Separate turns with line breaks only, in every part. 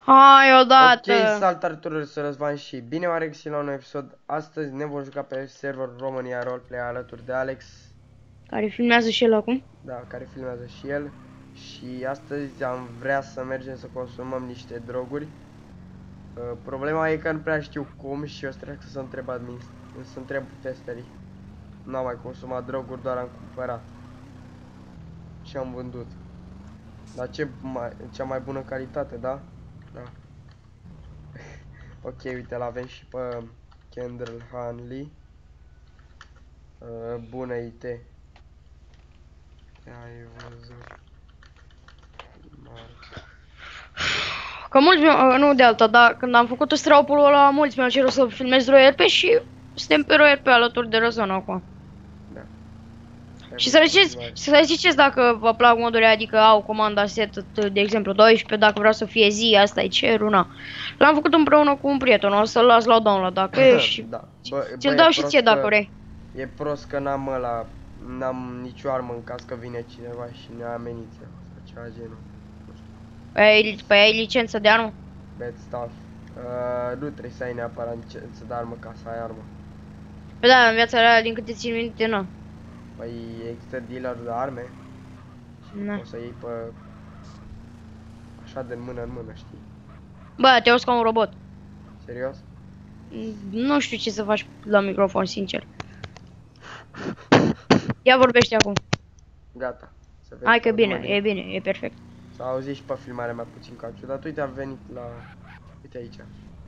Hai odată!
Ok, salutare să Răzvan și bine m-am regăsit la un episod. Astăzi ne vom juca pe serverul România Roleplay alături de Alex.
Care filmează și el acum?
Da, care filmează și el. Și astăzi am vrea să mergem să consumăm niște droguri. Problema e că nu prea știu cum și o să trebuie să întreb să întreb testerii. N-am mai consumat droguri, doar am cumpărat. Și am vândut. Dar cea mai bună calitate, da? Da. Ok, uite, l-avem și pe Kendall Hanley. Bună IT. Ai văzut.
Că mulți nu de alta, dar când am făcut stropul ăla, mulți mi-au cerut să filmez RoRP și suntem pe RoRP alături de Răzvan acum.
Da.
Și să ziceți dacă vă plac modurile, adică au comanda set, de exemplu 12, dacă vreau să fie zi, asta e cerul, na. L-am făcut împreună cu un prieten, o să-l las la download dacă e și...
Da.
Ți-l dau și ție dacă vrei.
E prost că n-am nicio armă în caz că vine cineva și ne amenință sau ceva genul.
Păi ai licență de armă?
Bad stuff. Nu trebuie să ai neapărat licență de armă ca să ai armă.
Păi da, în viața reală, din câte țin minte, nu.
Păi există dealer de arme și
Na.
poți să iei pe... așa de mână în mână, știi?
Bă, te auzi ca un robot.
Serios?
Nu știu ce să faci la microfon, sincer. Ia vorbește acum.
Gata. Să vezi.
Hai că e bine, e perfect.
S-a auzit și pe filmarea mea puțin ca ciudat. Uite, am venit la... Uite aici.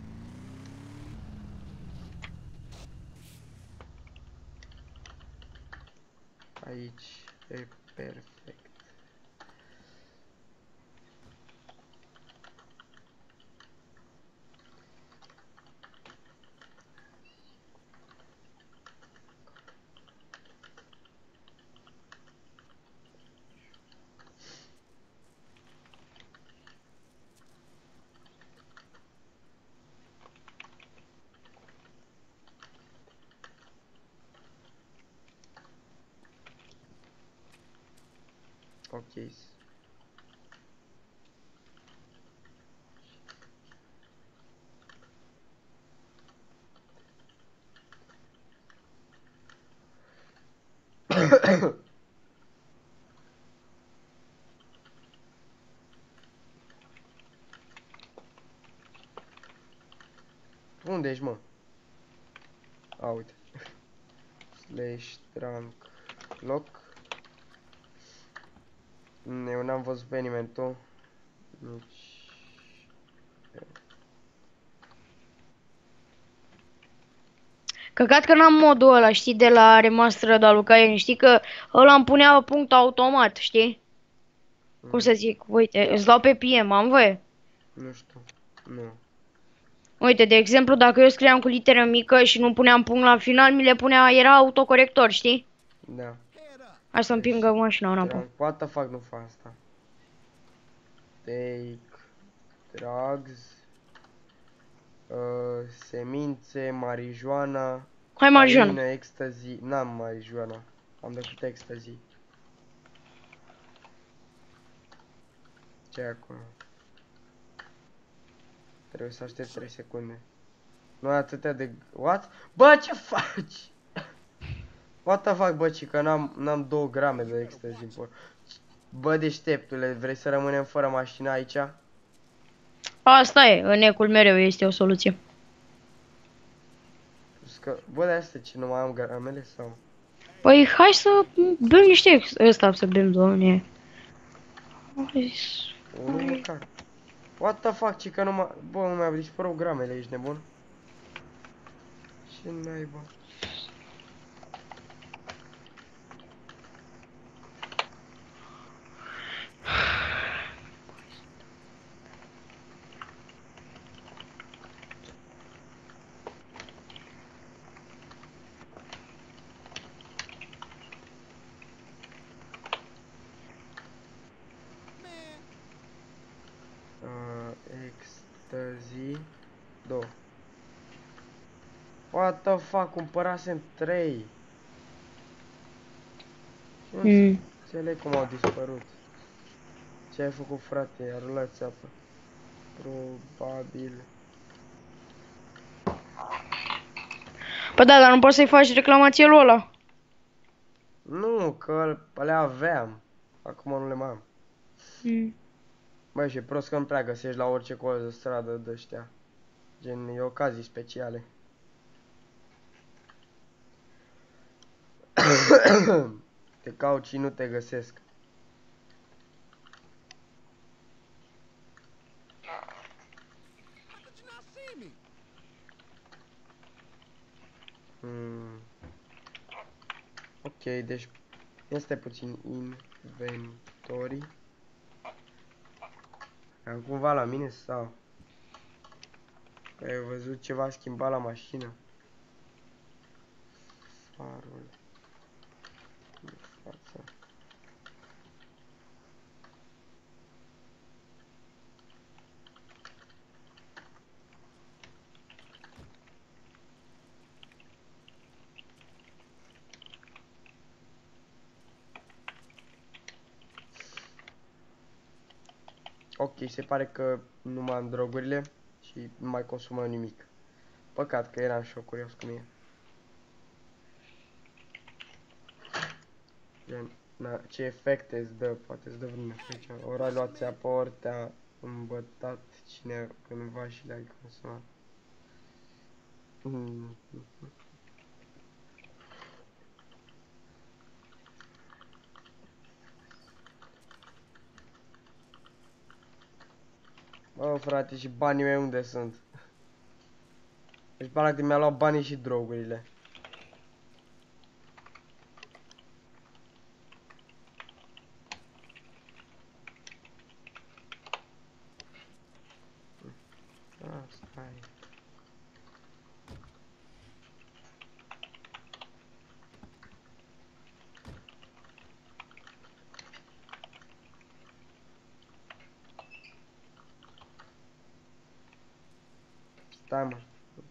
Aici e perfect. Ok. Unde ești, mă? A, uite. Slash trunk lock. Eu n-am văzut pe nimeni, tu? Nici...
Căcat că n-am modul ăla, știi, de la remastered al lui Cayenne, știi că ăla îmi punea punct automat, știi? Cum să zic, uite, îți dau pe PM, am voie.
Nu știu. Nu.
Uite, de exemplu, dacă eu scriam cu literă mică și nu puneam punct la final, mi le punea, era autocorector, știi?
Da.
Hai să împingă mașina înapoi.
What the fuck, nu fac asta. Take drugs. Semințe, marijuana.
Hai, Marjan.
Ecstasy. N-am marijuana. Am decât ecstasy. Ce e acolo? Trebuie să aștept 3 secunde. Nu ai atâtea de... What? Bă, ce faci? What the fuck, bă, că n-am 2 grame de ecstasy în por. Bă, deșteptule, vrei să rămânem fără mașină aici?
Asta e, în ecul mereu este o soluție.
Bă, de asta ce nu mai am gramele sau?
Păi, hai să bem niște ăsta, să bem, doamne.
Unul măcar. What the fuck, că nu mai... Bă, nu mi-a dispărut gramele, ești nebun? Ce naiba? Ecstasy 2. What the fuck, cumpărasem 3. Și nu înțeleg cum au dispărut. Ce ai făcut, frate? I-a rulat țeapă. Probabil.
Păi da, dar nu poți să-i faci reclamație lui ăla.
Nu, că le aveam. Acum nu le mai am. Băi, și prost că nu prea găsești la orice colț de stradă de ăștia. Gen, e ocazii speciale. Te cauți și nu te găsesc. Ok, deci este puțin inventory. Am cumva la mine sau? Că ai văzut ceva schimbat la mașină? Farul de față. Ok, se pare că nu mai am drogurile și nu mai consumăm nimic. Păcat că eram și eu curios cum e. Gen, na, ce efecte îți dă, poate îți dă vreun efect. Ori ai luat țeapă, ori te-a îmbătat cine cândva și le-ai consumat. Bă, frate, și banii mei unde sunt? Deci, practic, mi-a luat banii și drogurile. Asta e. Stai, mă.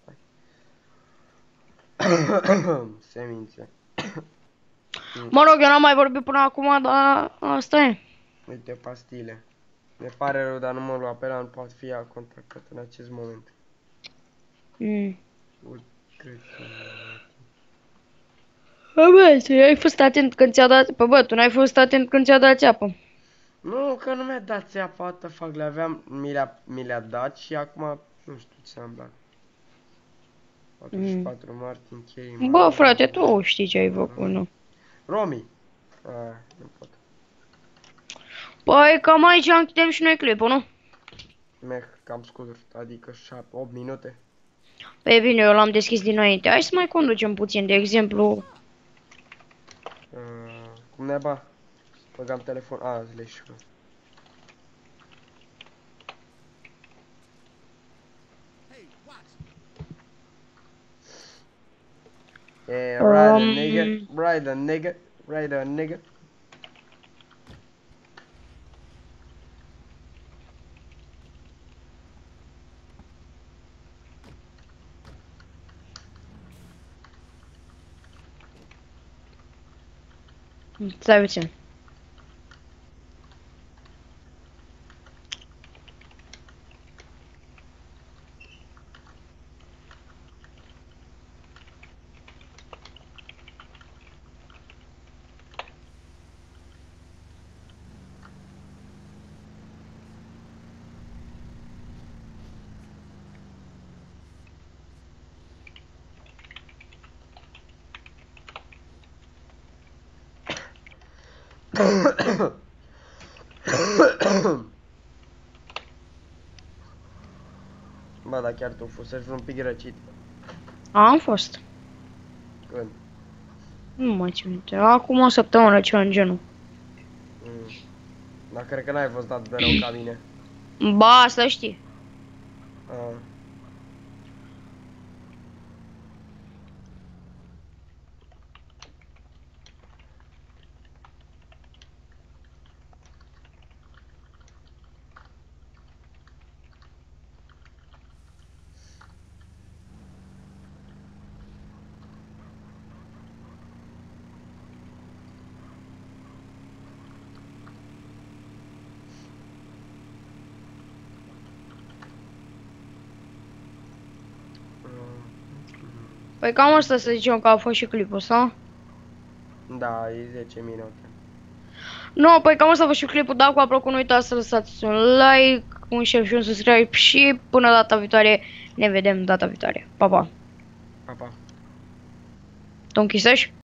Semințe.
Mă rog, eu n-am mai vorbit până acum, dar asta e.
Uite, pastile. Ne pare rău, dar numărul apela nu poate fi contactat în acest moment. Cred că...
Bă, tu ai fost atent când ți-a dat... Păi bă, tu n-ai fost atent când ți-a dat țeapă.
Nu, că nu mi-a dat țeapă, what the fuck, le aveam, mi le-a dat și acum, nu știu ce am dat. 44 Martin, Kerry,
Bă, frate, tu știi ce ai făcut, nu?
Romi. Nu pot.
Păi, cam aici închidem și noi clipul, nu?
Meh, cam scurt, adică 8 minute.
Păi bine, eu l-am deschis dinainte. Hai să mai conducem puțin, de exemplu.
Cum neba? Băgam telefon, zleșul. Yeah, right a nigga, right a nigga, right a nigga.
Stai puțin. Bă, dar chiar tu fusezi un pic răcit. Am fost.
Când?
Nu mai țin minte. Acum o săptămână, ceva în genul.
Dar cred că n-ai fost dat mereu ca mine.
Ba, să știi. Păi cam asta să zicem că a fost și clipul ăsta.
Da, e 10 minute.
Nu, păi cam asta a fost și clipul. Dacă v-a plăcut, nu uitați să lăsați un like, un share și un subscribe și până data viitoare ne vedem data viitoare. Pa, pa!
Pa, pa!
Tu închisești?